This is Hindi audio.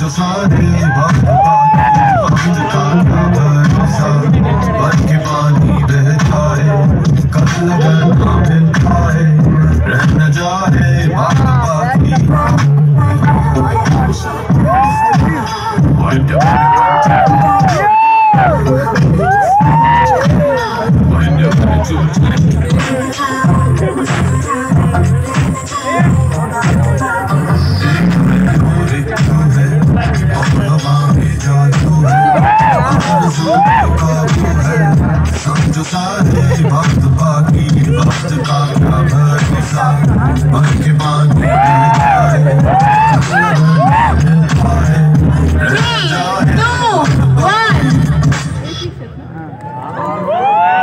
सारे वक्त बाकी वक्त का क्या भरोसा बन के पानी बह जाए कल अगर ना मिल पाए रह न जाए वक्त बाकी समझो सारे वक्त बाकी वक्त का क्या भरोसा बन के पानी बह जाए